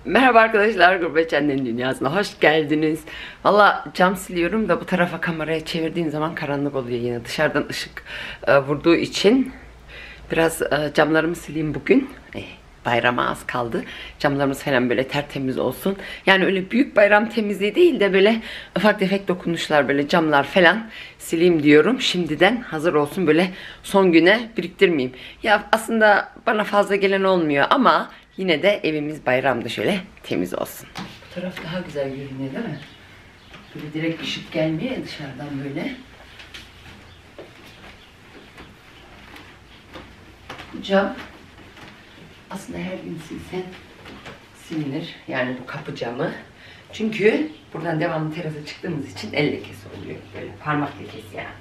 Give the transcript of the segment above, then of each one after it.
Merhaba arkadaşlar, Gurbetçi Annenin Dünyası'na hoş geldiniz. Valla cam siliyorum da bu tarafa kameraya çevirdiğim zaman karanlık oluyor yine. Dışarıdan ışık vurduğu için biraz camlarımı sileyim bugün. Bayrama az kaldı. Camlarımız falan böyle tertemiz olsun. Yani öyle büyük bayram temizliği değil de böyle ufak tefek dokunuşlar, böyle camlar falan sileyim diyorum. Şimdiden hazır olsun, böyle son güne biriktirmeyeyim. Ya aslında bana fazla gelen olmuyor ama yine de evimiz bayramda şöyle temiz olsun. Bu taraf daha güzel görünüyor değil mi? Böyle direkt ışık gelmiyor dışarıdan böyle. Bu cam aslında her gün silsen silinir. Yani bu kapı camı. Çünkü buradan devamlı terasa çıktığımız için el lekesi oluyor. Böyle parmak lekesi yani.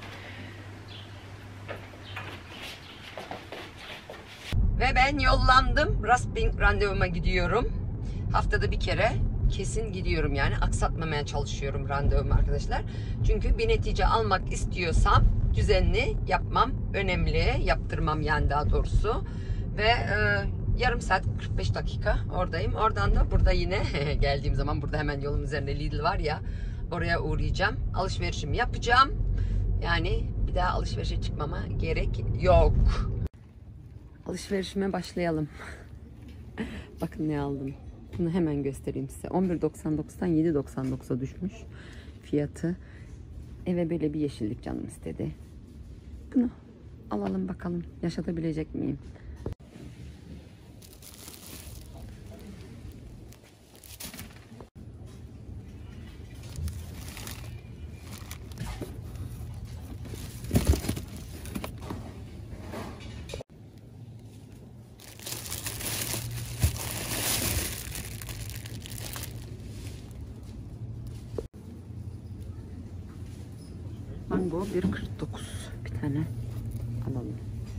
Ve ben yollandım. Rasping randevuma gidiyorum. Haftada bir kere kesin gidiyorum yani. Aksatmamaya çalışıyorum randevumu arkadaşlar. Çünkü bir netice almak istiyorsam düzenli yapmam önemli. Yaptırmam yani daha doğrusu. Ve yarım saat 45 dakika oradayım. Oradan da burada yine geldiğim zaman burada hemen yolun üzerinde Lidl var ya, oraya uğrayacağım. Alışverişimi yapacağım. Yani bir daha alışverişe çıkmama gerek yok. Alışverişime başlayalım. Bakın ne aldım. Bunu hemen göstereyim size. 11.99'dan 7.99'a düşmüş fiyatı. Eve böyle bir yeşillik canım istedi. Bunu alalım bakalım. Yaşatabilecek miyim? Mango 1.49. Bir tane alalım.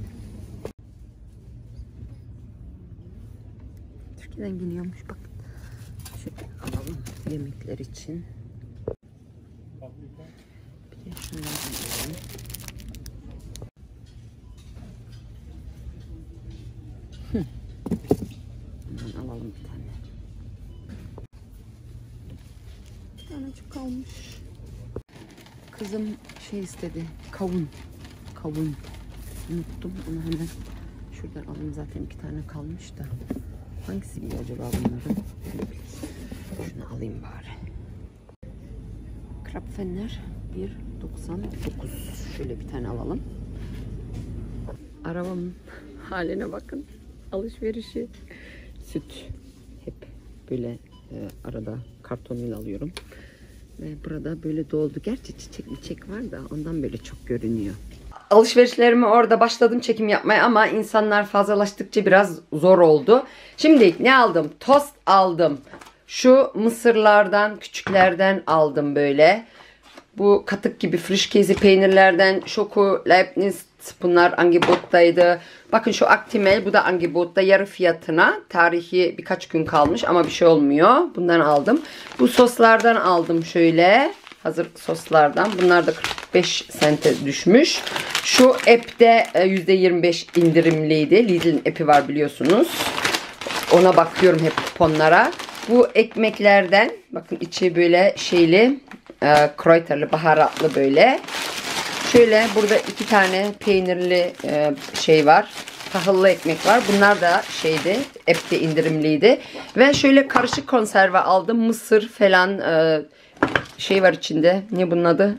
Türkiye'den geliyormuş bakın. Şöyle alalım yemekler için. Bir de şunları alalım. Bundan alalım bir tane. Bir tanecik kalmış. Kızım şey istedi. Kavun. Unuttum onu, hemen şuradan alayım, zaten 2 tane kalmış da. Hangisi iyi acaba bunların? Şunu alayım bari. Krapfenler 1.99. Şöyle bir tane alalım. Arabamın haline bakın. Alışverişi. Süt. Hep böyle arada kartonuyla alıyorum. Ve burada böyle doldu. Gerçi çiçek var da ondan böyle çok görünüyor. Alışverişlerimi orada başladım çekim yapmaya ama insanlar fazlalaştıkça biraz zor oldu. Şimdi ne aldım? Tost aldım. Şu mısırlardan, küçüklerden aldım böyle. Bu katık gibi Frischkäse peynirlerden Schoko Leibniz, bunlar Angebot'taydı. Bakın şu Actimel, bu da Angebot'ta yarı fiyatına. Tarihi birkaç gün kalmış ama bir şey olmuyor. Bundan aldım. Bu soslardan aldım şöyle. Hazır soslardan. Bunlar da 45 sente düşmüş. Şu app'te %25 indirimliydi. Lidl'in app'i var biliyorsunuz. Ona bakıyorum hep kuponlara. Bu ekmeklerden bakın içi böyle şeyli, kreuterli, baharatlı böyle. Şöyle burada 2 tane peynirli şey var. Tahıllı ekmek var. Bunlar da şeydi, app'te indirimliydi. Ve şöyle karışık konserve aldım. Mısır falan şey var içinde. Ne bunun adı?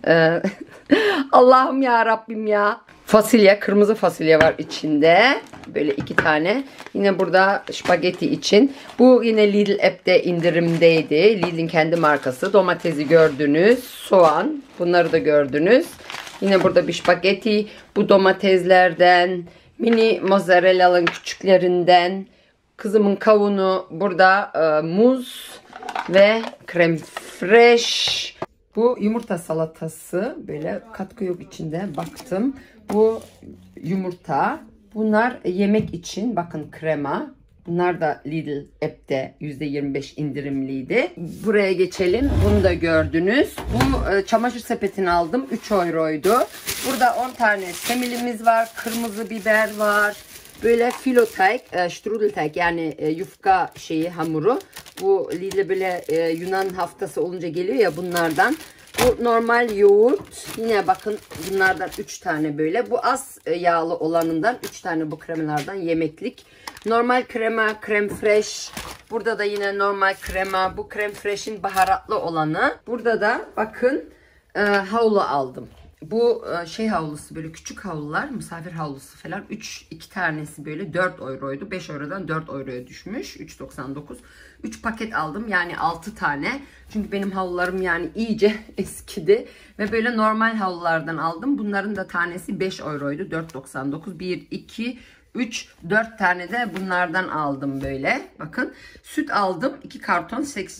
Allah'ım ya Rabbim ya. Fasulye, kırmızı fasulye var içinde. Böyle 2 tane. Yine burada spagetti için. Bu yine Lidl app'te indirimdeydi. Lidl'in kendi markası. Domatesi gördünüz. Soğan. Bunları da gördünüz. Yine burada bir spagetti. Bu domateslerden. Mini mozzarella'nın küçüklerinden. Kızımın kavunu. Burada muz ve krem fresh. Bu yumurta salatası. Böyle katkı yok içinde. Baktım. Bu yumurta. Bunlar yemek için. Bakın krema. Bunlar da Lidl app'te %25 indirimliydi. Buraya geçelim. Bunu da gördünüz. Bu çamaşır sepetini aldım. 3 euroydu. Burada 10 tane semilimiz var. Kırmızı biber var. Böyle filo teig, strudelteig yani yufka şeyi, hamuru. Bu Lidl böyle Yunan haftası olunca geliyor ya, bunlardan. Bu normal yoğurt. Yine bakın bunlardan 3 tane böyle. Bu az yağlı olanından 3 tane bu kremalardan yemeklik. Normal krema, krem fresh. Burada da yine normal krema. Bu krem fresh'in baharatlı olanı. Burada da bakın havlu aldım. Bu şey havlusu, böyle küçük havlular, misafir havlusu falan. 2 tanesi böyle 4 euroydu. 5 eurodan 4 euroya düşmüş. 3,99. 3 paket aldım, yani 6 tane. Çünkü benim havlularım yani iyice eskidi. Ve böyle normal havlulardan aldım. Bunların da tanesi 5 euroydu. 4,99. 1, 2, 3, 4 tane de bunlardan aldım böyle. Bakın süt aldım. 2 karton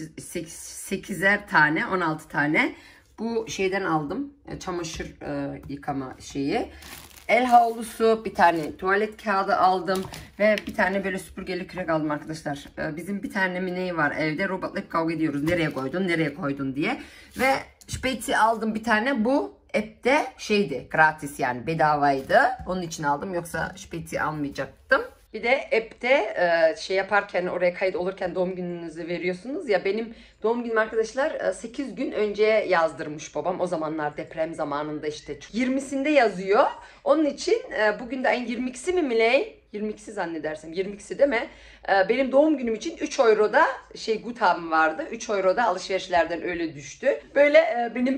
8'er tane, 16 tane. Bu şeyden aldım. Çamaşır yıkama şeyi. El havlusu, bir tane tuvalet kağıdı aldım. Ve bir tane böyle süpürgeli kürek aldım arkadaşlar. Bizim bir tane mineği var evde. Robotla hep kavga ediyoruz. Nereye koydun, nereye koydun diye. Ve Spezi aldım bir tane. Bu app'te şeydi, gratis yani bedavaydı. Onun için aldım, yoksa Spezi almayacaktım. Bir de app'te şey yaparken, oraya kayıt olurken doğum gününüzü veriyorsunuz ya. Benim doğum günüm arkadaşlar 8 gün önce yazdırmış babam. O zamanlar deprem zamanında işte 20'sinde yazıyor. Onun için bugün de ayın 22'si mi Miley? 22'si zannedersem. 22'si değil mi? Benim doğum günüm için 3 euroda guthaben vardı. 3 euroda alışverişlerden öyle düştü. Böyle benim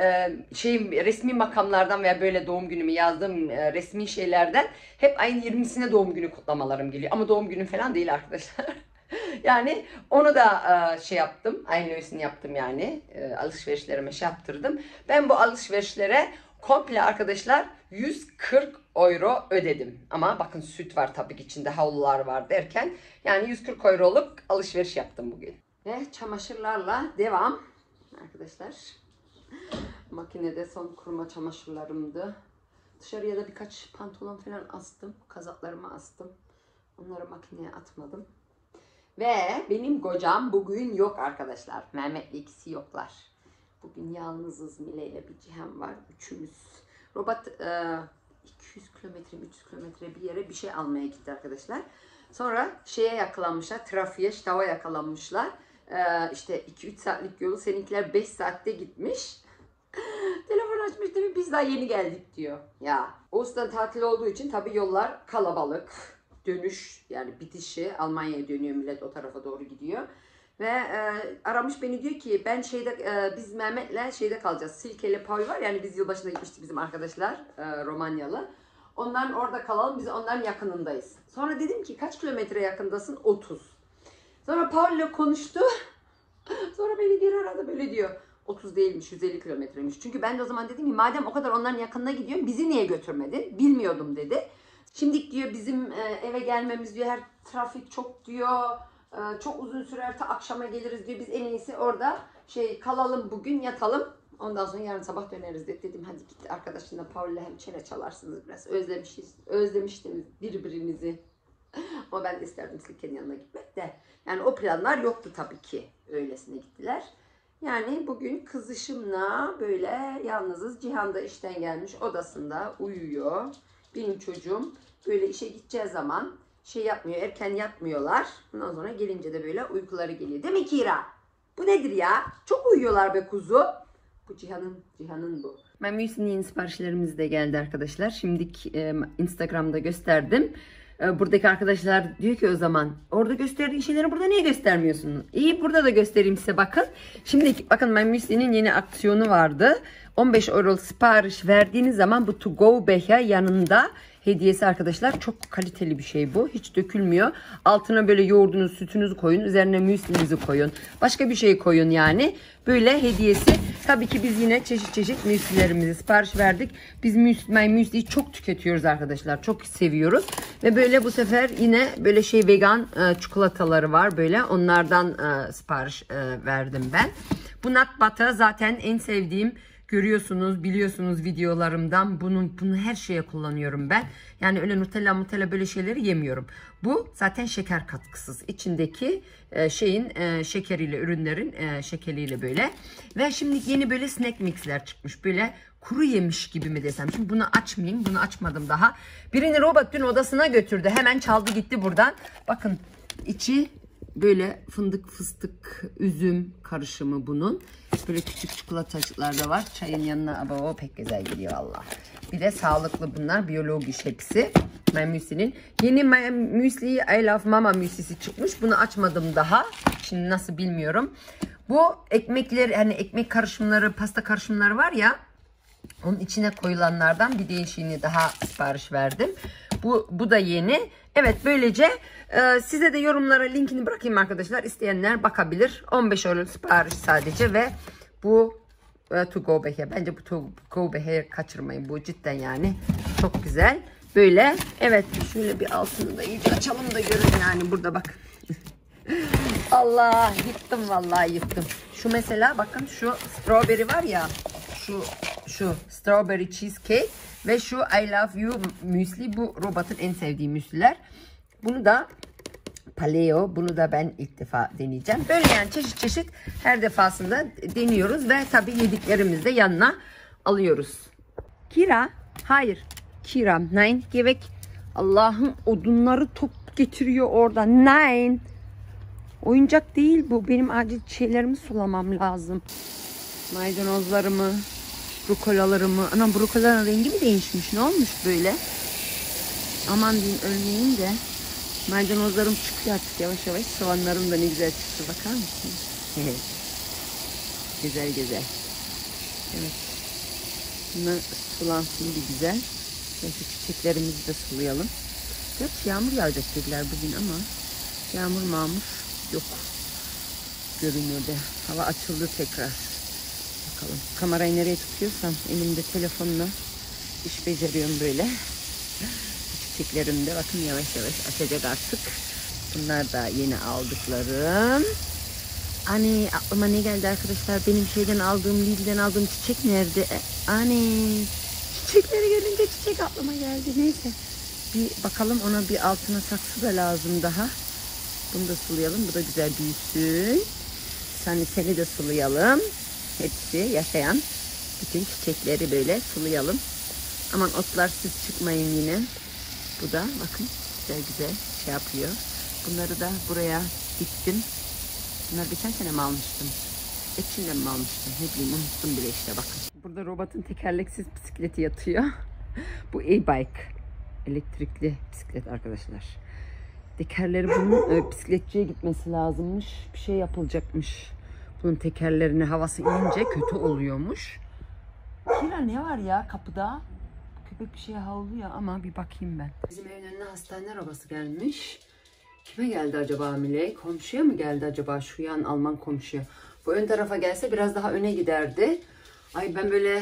resmi makamlardan veya böyle doğum günümü yazdığım resmi şeylerden hep ayın 20'sine doğum günü kutlamalarım geliyor. Ama doğum günüm falan değil arkadaşlar. Yani onu da şey yaptım. Aynı öylesini yaptım yani. Alışverişlerime şey yaptırdım. Ben bu alışverişlere komple arkadaşlar 140 euro ödedim. Ama bakın süt var tabii ki içinde, havlular var derken. Yani 140 euroluk alışveriş yaptım bugün. Ve çamaşırlarla devam. Arkadaşlar. Makinede son kuruma çamaşırlarımdı. Dışarıya da birkaç pantolon falan astım. Kazaklarımı astım. Onları makineye atmadım. Ve benim kocam bugün yok arkadaşlar. Mehmet'le ikisi yoklar. Bugün yalnızız. Mile ile bir Cihan var. Üçümüz. Robot 200 kilometre, 300 kilometre bir yere bir şey almaya gitti arkadaşlar. Sonra şeye yakalanmışlar. Trafiğe, ştava yakalanmışlar. İşte 2-3 saatlik yolu seninkiler 5 saatte gitmiş. Telefon açmış değil mi? Biz daha yeni geldik diyor. Ya Ağustos tatil olduğu için tabii yollar kalabalık. Dönüş yani bitişi, Almanya'ya dönüyor millet, o tarafa doğru gidiyor. Ve aramış beni, diyor ki ben biz Mehmet'le şeyde kalacağız. Silkeli Paul var yani, biz yılbaşında gitmiştik bizim arkadaşlar Romanyalı. Onların orada kalalım, biz onların yakınındayız. Sonra dedim ki kaç kilometre yakındasın? 30. Sonra Paul ile konuştu. Sonra beni geri aradı, böyle diyor. 30 değilmiş, 150 kilometremiş. Çünkü ben de o zaman dedim ki madem o kadar onların yakınına gidiyorum, bizi niye götürmedin? Bilmiyordum dedi. Şimdi diyor bizim eve gelmemiz diyor, her trafik çok diyor. Çok uzun sürer, ta akşama geliriz diyor. Biz en iyisi orada kalalım, bugün yatalım. Ondan sonra yarın sabah döneriz dedi. Dedim hadi git arkadaşınla Paul'le hem çene çalarsınız biraz. Özlemiştiniz birbirinizi. Ama ben de isterdim Silke'nin yanına gitmek de. Yani o planlar yoktu tabii ki. Öylesine gittiler. Yani bugün kızışımla böyle yalnızız. Cihan da işten gelmiş, odasında uyuyor. Benim çocuğum böyle işe gideceği zaman yapmıyor, erken yatmıyorlar. Ondan sonra gelince de böyle uykuları geliyor. Değil mi Kira? Bu nedir ya? Çok uyuyorlar be kuzu. Bu Cihan'ın bu. Memusi'nin siparişlerimiz de geldi arkadaşlar. Şimdi Instagram'da gösterdim. Buradaki arkadaşlar diyor ki o zaman orada gösterdiğin şeyleri burada niye göstermiyorsun? İyi, burada da göstereyim size, bakın. Şimdi bakın Memusi'nin yeni aksiyonu vardı. 15 euro sipariş verdiğiniz zaman bu to go behe yanında hediyesi arkadaşlar. Çok kaliteli bir şey bu. Hiç dökülmüyor. Altına böyle yoğurdunuzu, sütünüzü koyun. Üzerine müslinizi koyun. Başka bir şey koyun yani. Böyle hediyesi. Tabii ki biz yine çeşit müslilerimizi sipariş verdik. Biz müsliyi çok tüketiyoruz arkadaşlar. Çok seviyoruz. Ve böyle bu sefer yine böyle vegan çikolataları var. Böyle onlardan sipariş verdim ben. Bu nut butter zaten en sevdiğim. Görüyorsunuz, biliyorsunuz videolarımdan. Bunu her şeye kullanıyorum ben. Yani öyle Nutella böyle şeyleri yemiyorum. Bu zaten şeker katkısız. İçindeki şekeriyle, ürünlerin şekeriyle böyle. Ve şimdi yeni böyle snack mixler çıkmış. Böyle kuru yemiş gibi mi desem. Şimdi bunu açmayayım. Bunu açmadım daha. Birini robot dün odasına götürdü. Hemen çaldı gitti buradan. Bakın içi böyle fındık, fıstık, üzüm karışımı bunun. Böyle küçük çikolatacıklar da var. Çayın yanına ama o pek güzel geliyor valla. Bir de sağlıklı bunlar. Biyolojik hepsi. My Müsli'nin. Yeni My Müsli I Love Mama müslisi çıkmış. Bunu açmadım daha. Şimdi nasıl bilmiyorum. Bu ekmekler, hani ekmek karışımları, pasta karışımları var ya. Onun içine koyulanlardan bir değişiğini daha sipariş verdim. Bu da yeni. Evet, böylece size de yorumlara linkini bırakayım arkadaşlar. İsteyenler bakabilir. 15 Euro sipariş sadece ve bu to go beher. Bence bu to go beher kaçırmayın. Bu cidden yani çok güzel. Böyle, evet, şöyle bir altını da iyice açalım da görün yani burada bak. Allah, yıktım vallahi yıktım. Şu mesela bakın, şu strawberry var ya, şu strawberry cheesecake ve şu I love you müsli, bu Robot'un en sevdiği müsliler. Bunu da paleo, bunu da ben ilk defa deneyeceğim. Böyle yani çeşit çeşit her defasında deniyoruz ve tabii yediklerimizi de yanına alıyoruz. Kira, hayır. Kira, nein, geh weg. Allah'ım, odunları top getiriyor orada. Nein. Oyuncak değil bu. Benim acil şeylerimi sulamam lazım. Maydanozlarımı, brokolalarımı. Anam, brokolaların rengi mi değişmiş? Ne olmuş böyle? Aman diyeyim, ölmeyeyim de. Maydanozlarım çıkıyor artık yavaş yavaş. Soğanlarım da ne güzel çıktı. Bakar mısınız? Güzel güzel. Evet. Bunlar sulansın bir güzel. Şu çiçeklerimizi de sulayalım. Gerçi yağmur yağacak dediler bugün ama yağmur yok. Görünüyor da. Hava açıldı tekrar. Bakalım. Kamerayı nereye tutuyorsam elimde telefonla iş beceriyorum böyle. Çiçeklerim de bakın yavaş yavaş açacak artık. Bunlar da yeni aldıklarım. Hani aklıma ne geldi arkadaşlar? Benim şeyden aldığım, Lidl'den aldığım çiçek nerede? Hani çiçekleri görünce çiçek aklıma geldi. Neyse. Bir bakalım, ona bir altına saksı da lazım daha. Bunu da sulayalım. Bu da güzel büyüsün. Seni de sulayalım. Hepsi yaşayan bütün çiçekleri böyle sulayalım. Aman otlar siz çıkmayın yine. Bu da bakın güzel güzel şey yapıyor. Bunları da buraya diktim. Bunları geçen sene mi almıştım? Ekşin'den mi almıştım? Ne bileyim, unuttum bile işte bakın. Burada Robot'un tekerleksiz bisikleti yatıyor. Bu e-bike. Elektrikli bisiklet arkadaşlar. Tekerleri bunun bisikletçiye gitmesi lazımmış. Bir şey yapılacakmış. Bunun tekerlerine havası inince kötü oluyormuş. Kira, ne var ya kapıda? Köpek bir şey havlıyor ama bir bakayım ben. Bizim evin önüne hastane arabası gelmiş. Kime geldi acaba Miley? Komşuya mı geldi acaba? Şu yan Alman komşuya. Bu ön tarafa gelse biraz daha öne giderdi. Ay, ben böyle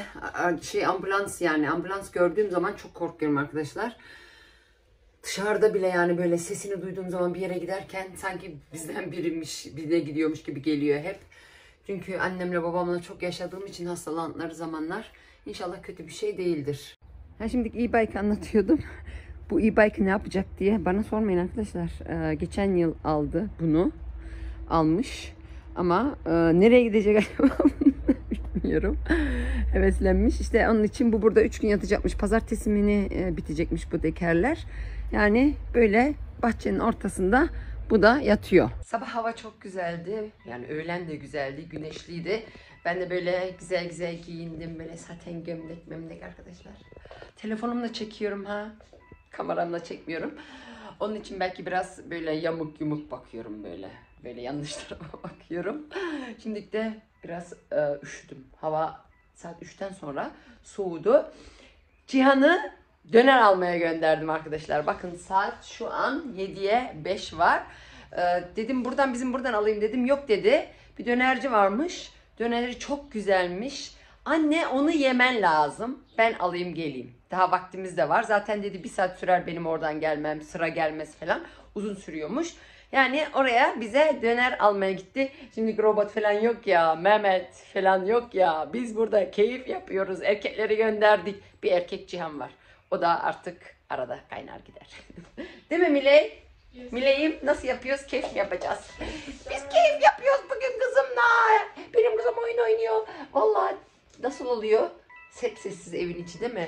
ambulans gördüğüm zaman çok korkuyorum arkadaşlar. Dışarıda bile yani böyle sesini duyduğum zaman bir yere giderken sanki bizden birine gidiyormuş gibi geliyor hep. Çünkü annemle babamla çok yaşadığım için hastalandıkları zamanlar, inşallah kötü bir şey değildir. Şimdi e-bike anlatıyordum. Bu e-bike ne yapacak diye bana sormayın arkadaşlar. Geçen yıl aldı bunu. Almış. Ama nereye gidecek acaba bilmiyorum. Heveslenmiş. İşte onun için bu burada 3 gün yatacakmış. Pazartesi mi bitecekmiş bu tekerler. Yani böyle bahçenin ortasında bu da yatıyor. Sabah hava çok güzeldi. Yani öğlen de güzeldi. Güneşliydi. Ben de böyle güzel güzel giyindim. Böyle saten gömlek arkadaşlar. Telefonumla çekiyorum ha. Kameramla çekmiyorum. Onun için belki biraz böyle yamuk bakıyorum böyle. Böyle yanlış tarafa bakıyorum. Şimdi de biraz üşüdüm. Hava saat 3'ten sonra soğudu. Cihan'ı döner almaya gönderdim arkadaşlar. Bakın saat şu an 7'ye 5 var. Dedim bizim buradan alayım dedim. Yok dedi. Bir dönerci varmış. Döneri çok güzelmiş. Anne, onu yemen lazım. Ben alayım geleyim. Daha vaktimiz de var. Zaten dedi 1 saat sürer benim oradan gelmem. Sıra gelmez falan. Uzun sürüyormuş. Yani oraya bize döner almaya gitti. Şimdi Robot falan yok ya. Mehmet falan yok ya. Biz burada keyif yapıyoruz. Erkekleri gönderdik. Bir erkek Cihan var. O da artık arada kaynar gider. Değil mi Miley? Yes. Miley'im, nasıl yapıyoruz? Keyif mi yapacağız? Biz keyif yapıyoruz bugün kızımla. Benim kızım oyun oynuyor. Vallahi nasıl oluyor? Sessiz evin içi değil mi?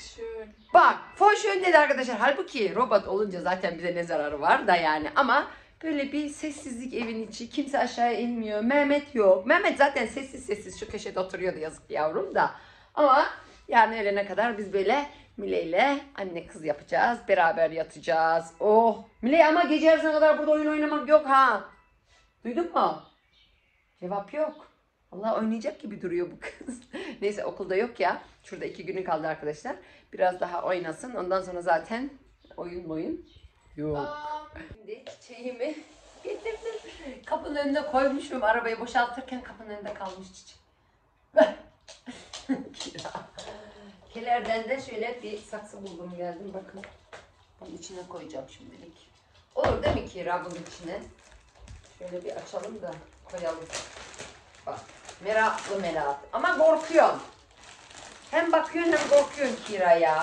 Bak, fonşön dedi arkadaşlar. Halbuki Robot olunca zaten bize ne zararı var da yani. Ama Böyle bir sessizlik evin içi. Kimse aşağıya inmiyor. Mehmet yok. Mehmet zaten sessiz sessiz şu köşede oturuyordu, yazık yavrum da. Ama yani öğlene kadar biz böyle Mile ile anne kız yapacağız. Beraber yatacağız. Oh. Mile ama gece yarısına kadar burada oyun oynamak yok ha. Duydun mu? Cevap yok. Allah oynayacak gibi duruyor bu kız. Neyse okulda yok ya. Şurada 2 günü kaldı arkadaşlar. Biraz daha oynasın. Ondan sonra zaten oyun yok. Şimdi çiçeğimi getirdim. Kapının önüne koymuşum. Arabayı boşaltırken kapının önünde kalmış çiçek. Kira. Kelerden de şöyle bir saksı buldum, geldim. Bakın. Bunun içine koyacağım şimdilik. Olur değil mi Kira bunun içine? Şöyle bir açalım da koyalım. Bak. Meraklı. Ama korkuyorum. Hem bakıyorsun hem korkuyorsun Kira ya.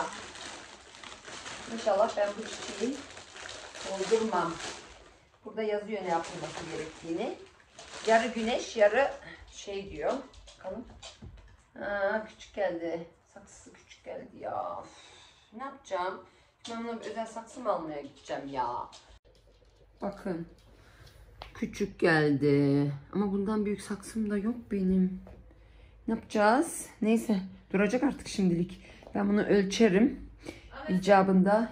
İnşallah ben bu çiçeği doldurmam. Burada yazıyor ne yapılması gerektiğini. Yarı güneş, yarı şey diyor. Bakalım. Küçük geldi. Saksısı küçük geldi ya. Ne yapacağım? Ben buna bir özel saksı mı almaya gideceğim ya? Bakın. Küçük geldi. Ama bundan büyük saksım da yok benim. Ne yapacağız? Neyse. Duracak artık şimdilik. Ben bunu ölçerim. İcabında.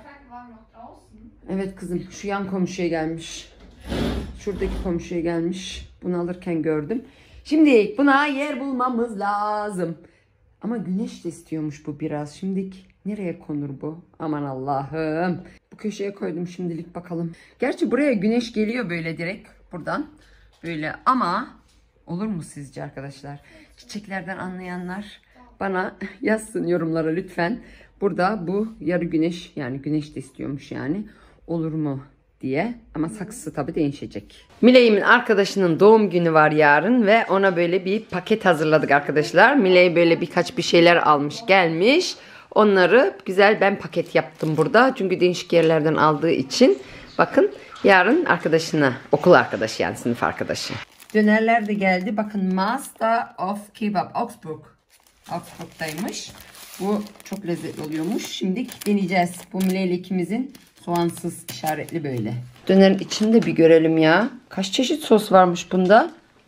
Evet kızım. Şu yan komşuya gelmiş. Şuradaki komşuya gelmiş. Bunu alırken gördüm. Şimdi buna yer bulmamız lazım. Ama güneş de istiyormuş bu biraz. Şimdilik nereye konur bu? Aman Allah'ım. Bu köşeye koydum şimdilik, bakalım. Gerçi buraya güneş geliyor böyle direkt buradan. Böyle ama olur mu sizce arkadaşlar? Çiçeklerden anlayanlar bana yazsın yorumlara lütfen. Burada bu yarı güneş, yani güneş de istiyormuş yani. Olur mu diye. Ama saksısı tabii değişecek. Miley'imin arkadaşının doğum günü var yarın ve ona böyle bir paket hazırladık arkadaşlar. Miley böyle birkaç bir şeyler almış gelmiş. Onları güzel ben paket yaptım burada. Çünkü değişik yerlerden aldığı için. Bakın yarın arkadaşına, okul arkadaşı yani sınıf arkadaşı. Dönerler de geldi. Bakın Master of Kebab Augsburg'daymış. Bu çok lezzetli oluyormuş. Şimdi deneyeceğiz. Bu Mile ile ikimizin soğansız işaretli böyle. Dönerin içinde bir görelim ya. Kaç çeşit sos varmış bunda?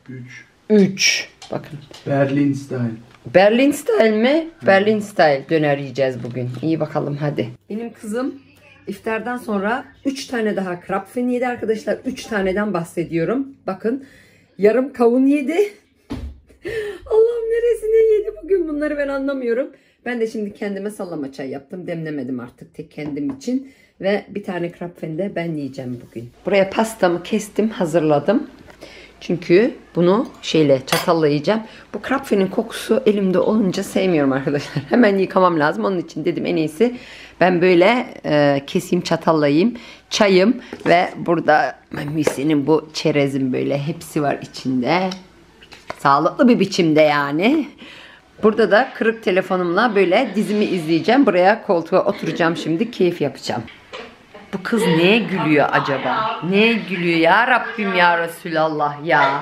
3. Bakın. Berlin style. Berlin style mi? Berlin style döner yiyeceğiz bugün. İyi bakalım hadi. Benim kızım iftardan sonra 3 tane daha krapfen yedi arkadaşlar. 3 taneden bahsediyorum. Bakın yarım kavun yedi. Allah'ım neresine yedi bugün bunları ben anlamıyorum. Ben de şimdi kendime sallama çay yaptım. Demlemedim artık tek kendim için. Ve bir tane krapfen de ben yiyeceğim bugün. Buraya pastamı kestim, hazırladım. Çünkü bunu çatalla yiyeceğim. Bu krapfenin kokusu elimde olunca sevmiyorum arkadaşlar. Hemen yıkamam lazım. Onun için dedim en iyisi ben böyle keseyim, çatalla yiyeyim. Çayım ve burada Müslü'nün bu çerezim böyle hepsi var içinde. Sağlıklı bir biçimde yani. Burada da kırık telefonumla böyle dizimi izleyeceğim. Buraya koltuğa oturacağım şimdi. Keyif yapacağım. Bu kız neye gülüyor acaba? Neye gülüyor ya Rabbim ya Resulallah ya.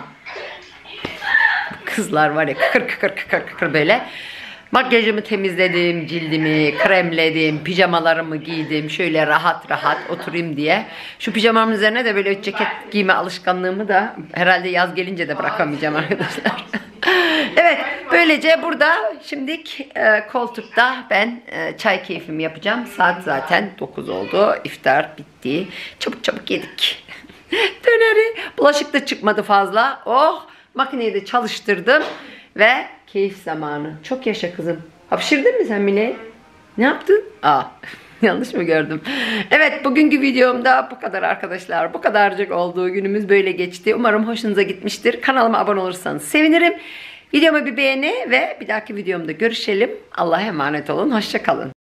Kızlar var ya kıkır böyle. Makyajımı temizledim, cildimi kremledim, pijamalarımı giydim. Şöyle rahat rahat oturayım diye. Şu pijamamın üzerine de böyle ceket giyme alışkanlığımı da herhalde yaz gelince de bırakamayacağım arkadaşlar. Evet, böylece burada şimdilik koltukta ben çay keyfimi yapacağım. Saat zaten 9 oldu. İftar bitti. Çabuk çabuk yedik. Döneri. Bulaşık da çıkmadı fazla. Oh, makineyi de çalıştırdım. Ve keyif zamanı. Çok yaşa kızım. Hapşırdın mı sen Mine? Ne yaptın? Yanlış mı gördüm? Evet, bugünkü videomda bu kadar arkadaşlar. Bu kadarcık olduğu günümüz böyle geçti. Umarım hoşunuza gitmiştir. Kanalıma abone olursanız sevinirim. Videomu bir beğeni ve bir dahaki videomda görüşelim. Allah'a emanet olun. Hoşça kalın.